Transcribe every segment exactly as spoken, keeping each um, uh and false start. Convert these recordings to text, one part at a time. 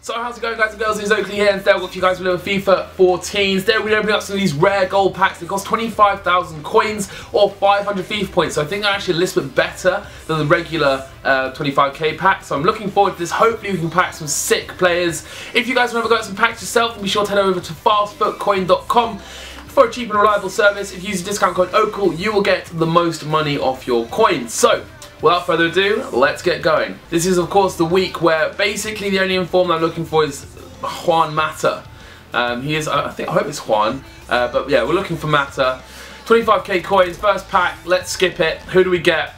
So how's it going, guys and girls? It's Oakley here, and today I've got you guys with a FIFA fourteen. Today we're going to open up some of these rare gold packs that cost twenty-five thousand coins or five hundred FIFA points. So I think they're actually a little bit better than the regular uh, twenty-five K pack. So I'm looking forward to this. Hopefully we can pack some sick players. If you guys want to go some packs yourself, then be sure to head over to fast foot coin dot com. For a cheap and reliable service. If you use the discount code Oakley, you will get the most money off your coins. So, without further ado, let's get going. This is, of course, the week where basically the only inform I'm looking for is Juan Mata. Um, he is, I think, I hope it's Juan, uh, but yeah, we're looking for Mata. twenty-five K coins, first pack. Let's skip it. Who do we get?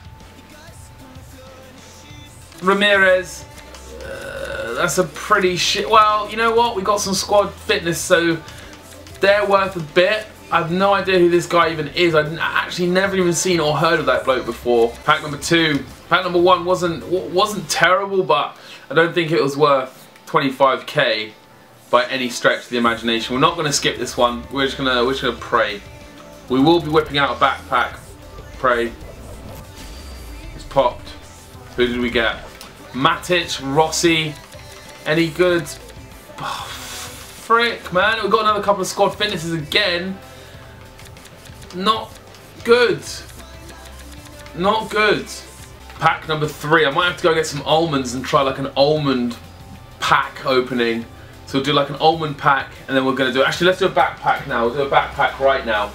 Ramirez. Uh, that's a pretty shit. Well, you know what? We got some squad fitness, so they're worth a bit. I have no idea who this guy even is. I've actually never even seen or heard of that bloke before. Pack number two. Pack number one wasn't wasn't terrible, but I don't think it was worth twenty-five K by any stretch of the imagination. We're not going to skip this one. We're just gonna we're just gonna pray. We will be whipping out a backpack. Pray. It's popped. Who did we get? Matic, Rossi. Any good? Oh, frick, man. We've got another couple of squad fitnesses again. Not good. Not good. Pack number three. I might have to go get some almonds and try like an almond pack opening. So we'll do like an almond pack and then we're going to do... Actually, let's do a backpack now. We'll do a backpack right now.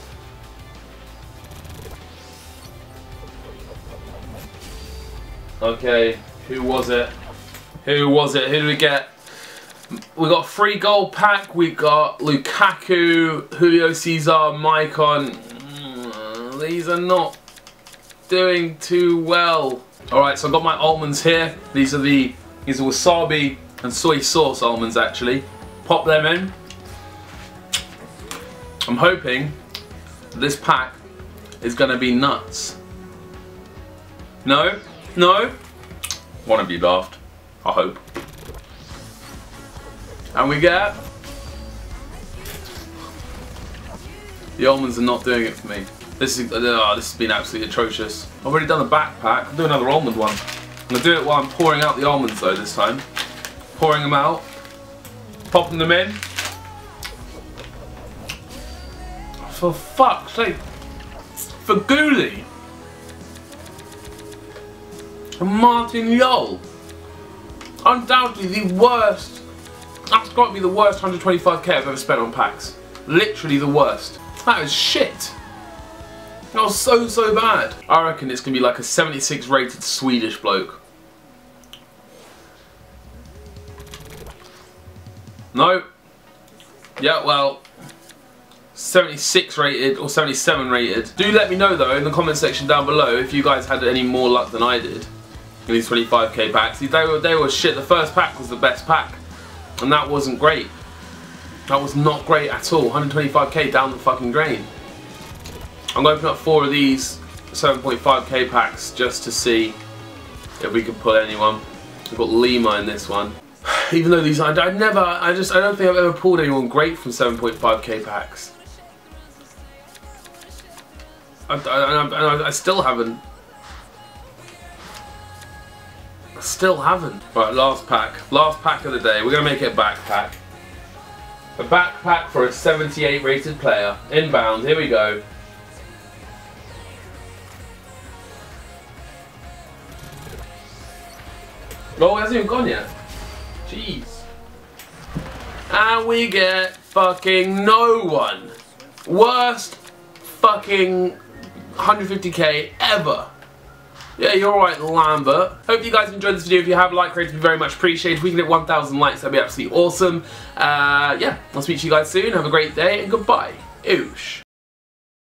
Okay. Who was it? Who was it? Who did we get? We got a free gold pack. We got Lukaku, Julio Cesar, Maicon. Mm, these are not doing too well. Alright, so I got my almonds here. These are the these are wasabi and soy sauce almonds actually. Pop them in. I'm hoping this pack is gonna be nuts. No? No? One of you laughed. I hope. And we get... The almonds are not doing it for me. This is, oh, this has been absolutely atrocious. I've already done a backpack. I'll do another almond one. I'm going to do it while I'm pouring out the almonds though this time. Pouring them out. Popping them in. For fuck's sake. For Ghoulie. And Martin Yol. Undoubtedly the worst. That's got to be the worst one hundred twenty-five K I've ever spent on packs. Literally the worst. That is shit. That was so, so bad. I reckon it's going to be like a seventy-six rated Swedish bloke. No. Yeah, well, seventy-six rated or seventy-seven rated. Do let me know though in the comment section down below if you guys had any more luck than I did in these twenty-five K packs. They were, they were shit. The first pack was the best pack. And that wasn't great. That was not great at all. one hundred twenty-five K down the fucking drain. I'm going to open up four of these seven point five K packs just to see if we can pull anyone. We've got Lima in this one. Even though these, I, I never, I just, I don't think I've ever pulled anyone great from seven point five K packs. I, I, I, I still haven't. Still haven't. Right, last pack. Last pack of the day. We're going to make it a backpack. A backpack for a seventy-eight rated player. Inbound. Here we go. Oh, it hasn't even gone yet. Jeez. And we get fucking no one. Worst fucking one hundred fifty K ever. Yeah, you're alright, Lambert. Hope you guys enjoyed this video. If you have, like, rate, it would be very much appreciated. If we can hit one thousand likes, that'd be absolutely awesome. Uh, yeah, I'll speak to you guys soon. Have a great day, and goodbye. Oosh.